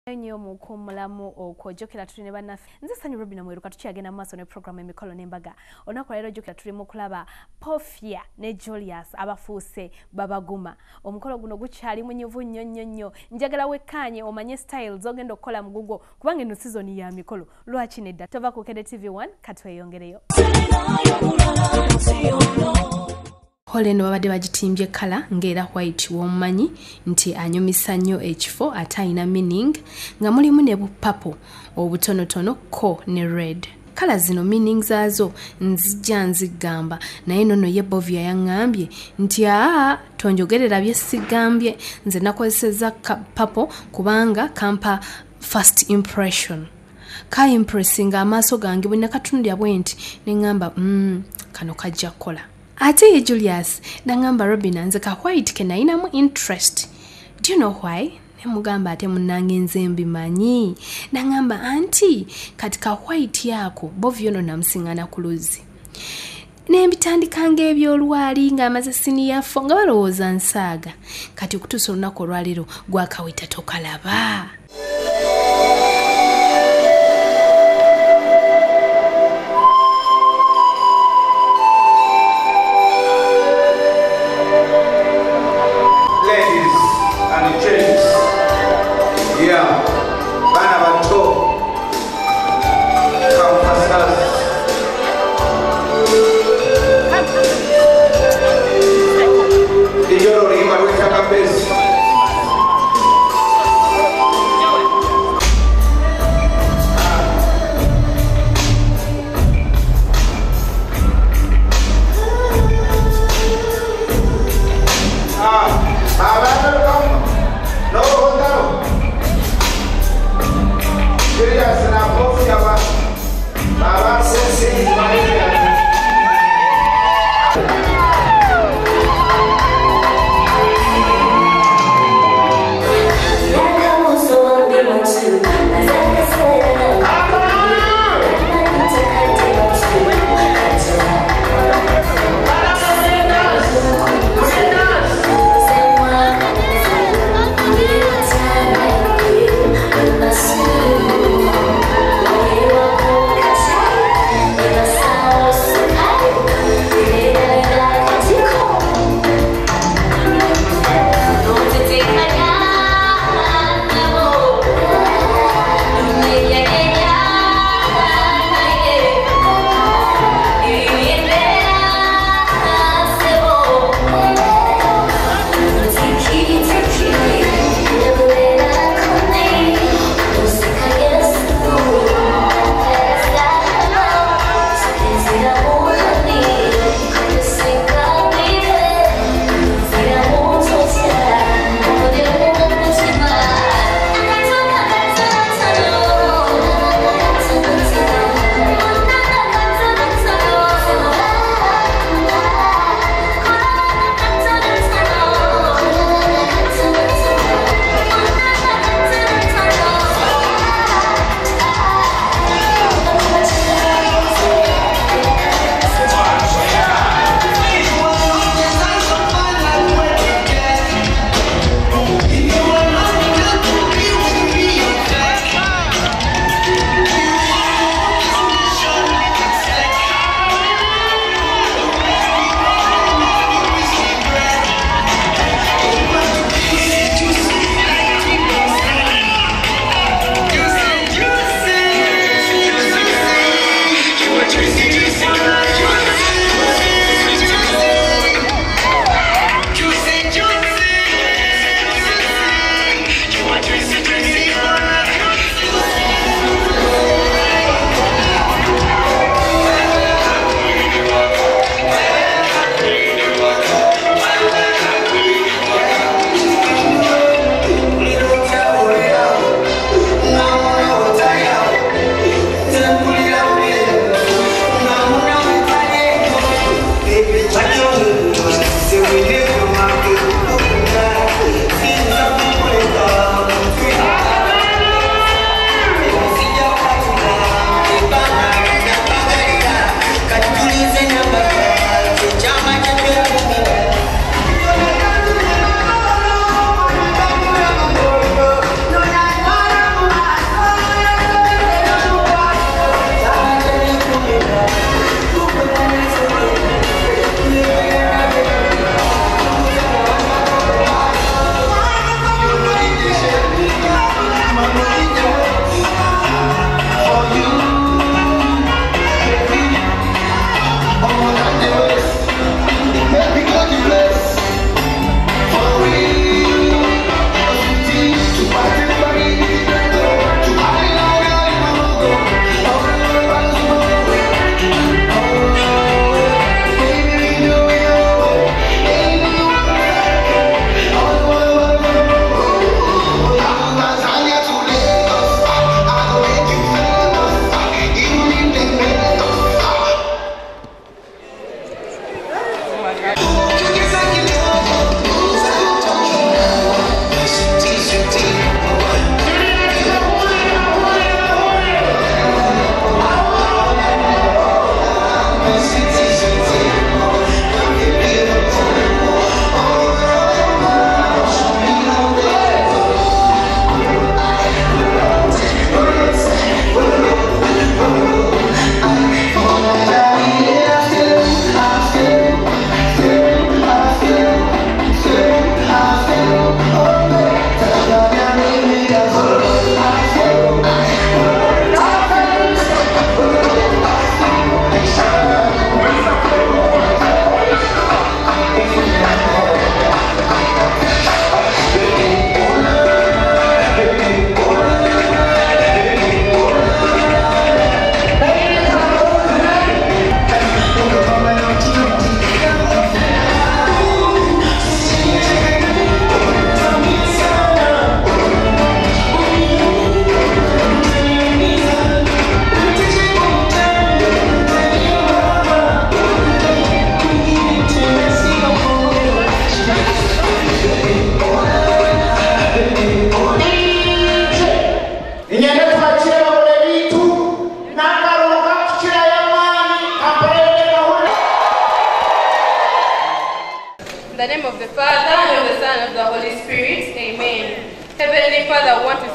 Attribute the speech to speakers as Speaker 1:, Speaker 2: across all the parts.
Speaker 1: Nyo mukumulamu okwojokera tuli ne bannaffe nze Sanyu Robina mweruka tukyagenda mu maaso ne program emikolo n'embaga onako leero jokera tuli mu kulaba Pofia ne Julius abafuuse babaguma omukolo guno gukyali munyivu nnyo njagala wekkanye omanye styles ogenda okukola mu Google kubanga eno season ya mikolo lwaki nedda tova ku Kede TV1 katweyongereyo Holeno babadde bagitimbye kala ngera white womanyi nti anyumisa nnyo ekifo atayina meaning nga mulimu ne purple obutonotono ko ne red kala zino meaning zazo nzijja nzigamba naye nono ye Bovia yangambye nti tonjogerera bye sigambye nze nakozeseza purple kubanga kampa first impression ka impressing amaaso gange bwe nakatundya bwenti ne ngamba kano kajja kola Ate ye Julius, nangamba Robina nze ka white ke nainamu interest. Do you know why? Nemugamba ate munange nze mbimanyi. Nangamba anti katika white yako Bovia no namsingana ku Luzi. Nembitandikanga ebyolwali nga amaze senior fo nga balowooza nsaaga. Kati okutuusa olunaku olwaliro gwakawita tokalaba.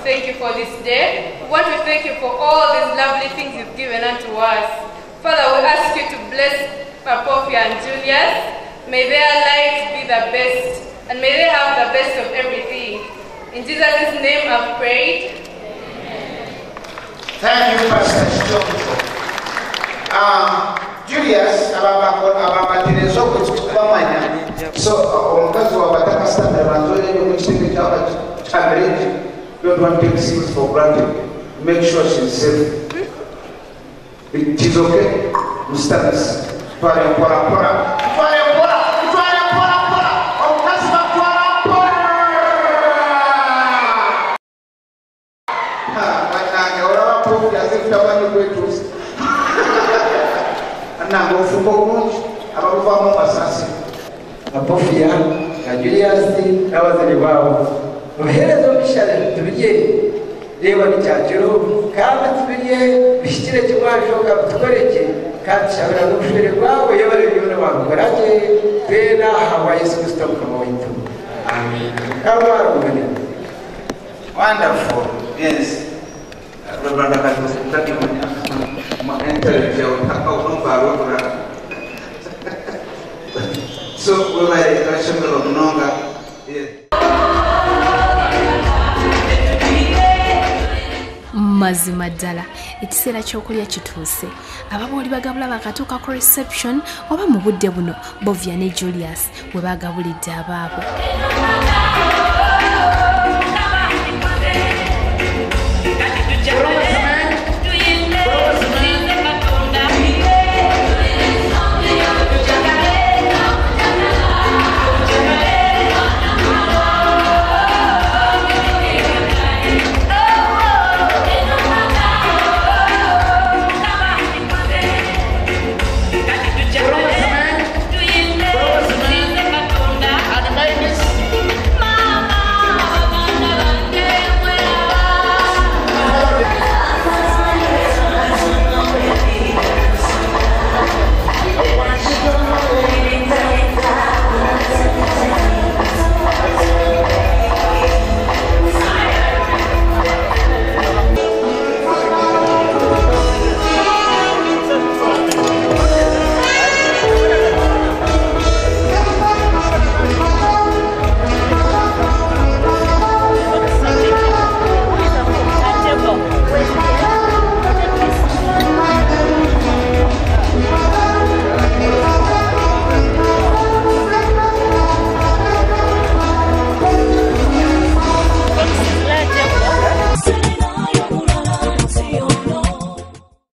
Speaker 2: thank you for this day. We want to thank you for all these lovely things you've given unto us. Father, we ask you to bless Papofia and Julius. May their lives be the best, and may they have the best of everything. In Jesus' name I've prayed.
Speaker 3: Thank you, Pastor Johnson. Julius, so omukazi wabataka standard banzole n'omukitebe ky'abalege, don't want to take things for granted. Make sure she's safe. It is okay. Mustanis. Twale pora. Omukazi batwala pora. Banange olaba profi azekutamanyi kwetuusa. Nange ofumba obulungi abakuvaamu masasi.
Speaker 4: Papofia na Julius n'abazali baabo muheereza omukisa tubirye leeba bikyakiro kandi tubirye bishikire kimwashoka tukoleki kandi tushabira n'obushwere bwabo yebale byona bamukorage twena hawa Yesu Kristo mukama waitu. Amen.
Speaker 3: Wonderful. Yes. Reverend Katos, thank you. So we were question of Nonga.
Speaker 1: Mazima ddala ekiseera ky'okulya kituuse. Ababooli bagabula bakatuuka ku reception oba mu budde buno Bovia ne Julius we bagabulidde abaabo.